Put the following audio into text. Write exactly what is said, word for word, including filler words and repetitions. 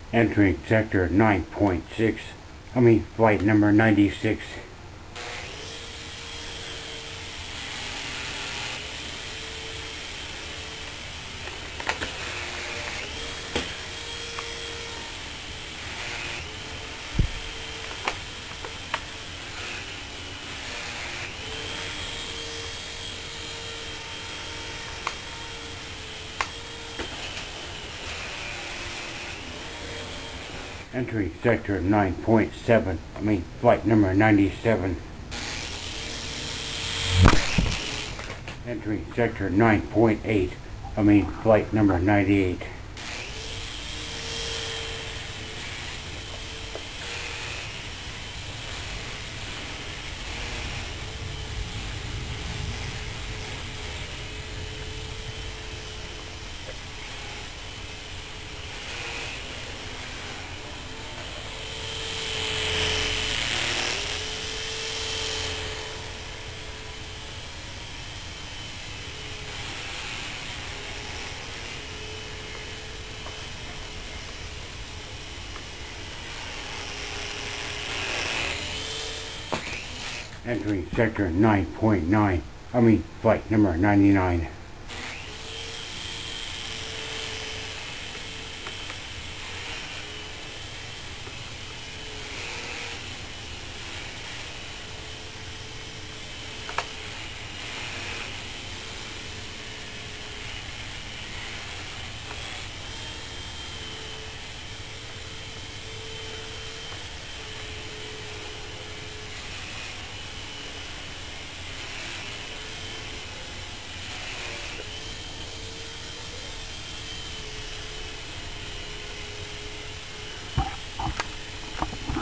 Entering sector nine point six, I mean flight number ninety-six. Entering sector nine point seven, I mean flight number ninety-seven. Entering sector nine point eight, I mean flight number ninety-eight. Entering sector nine point nine, I mean flight number ninety-nine.